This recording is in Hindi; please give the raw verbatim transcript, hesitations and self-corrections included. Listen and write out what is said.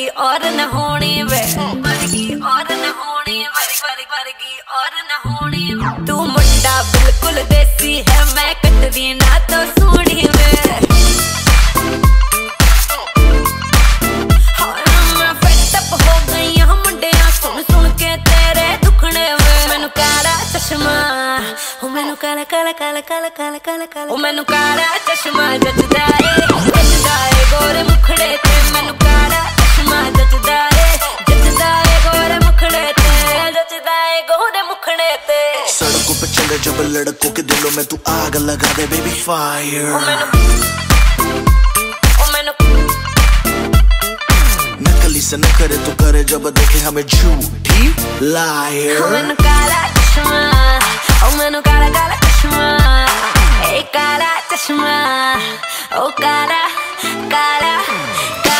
वर्गी और न होनी वे, वर्गी और न होनी, वर्गी वर्गी वर्गी और न होनी। तू मुंडा बिल्कुल देसी है, मैं कटरी ना तो सोनी वे। मैं फेड अप हो गई हूं मुंडिया सुन सुन के तेरे दुखने वे। मैनू काला चश्मा, ओ मैनू काला काला काला काला काला काला काला, ओ मैनू काला चश्मा जचदा ए, जचदा ए गोरे मुखड़े ते। मैनू काला चश्मा जचदा ए, जचदा ए गोरे मुखड़े ते, जचदा ए गोरे मुखड़े ते। सड़कों पे चले जब लड़कों के दिलों में तू आग लगा दे बेबी फायर। ओ मैनू, ओ मैनू नकली से न करे तो करे जब देखे हमें झूठी लायर। ओ मैनू काला चश्मा, ओ मैनू काला काला चश्मा, ए काला चश्मा, ओ काला काला काला।